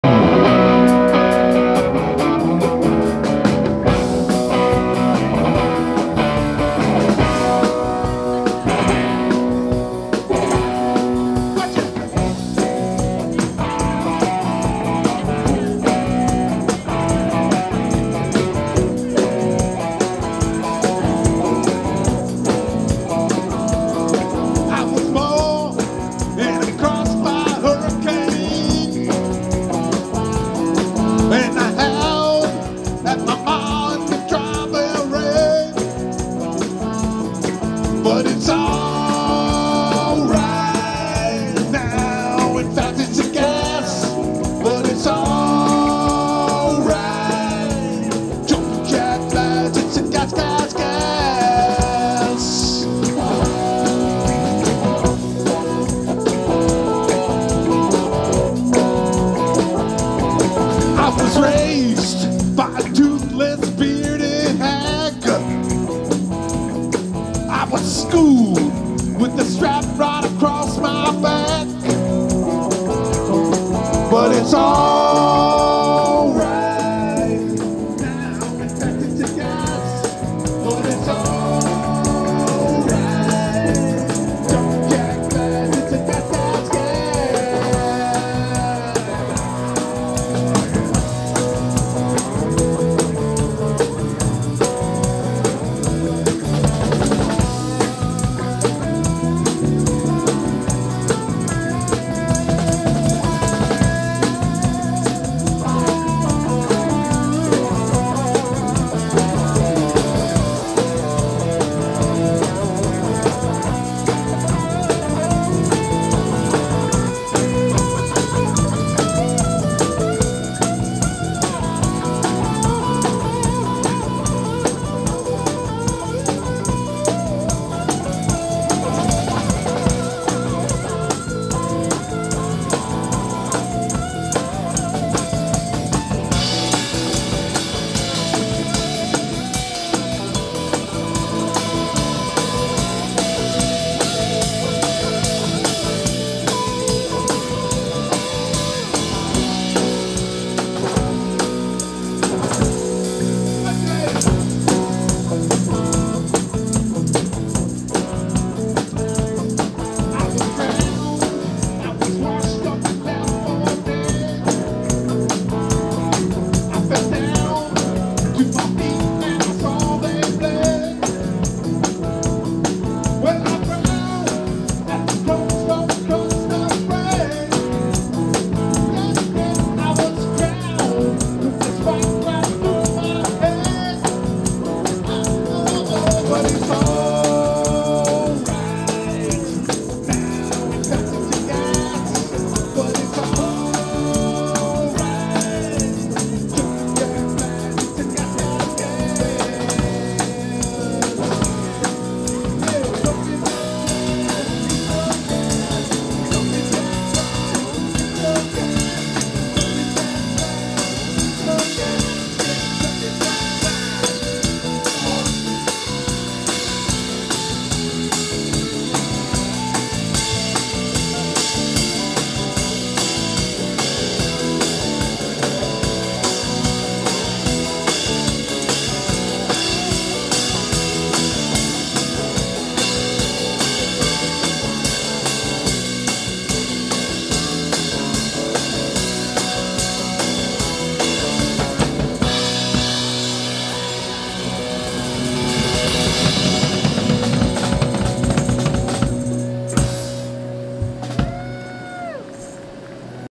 But it's all right now. In fact, it's a gas, but it's all right. Jumping jack flies, it's a gas, gas, gas. I was raised by a toothless, bearded hag. I was schooled with the strap right across my back. But it's all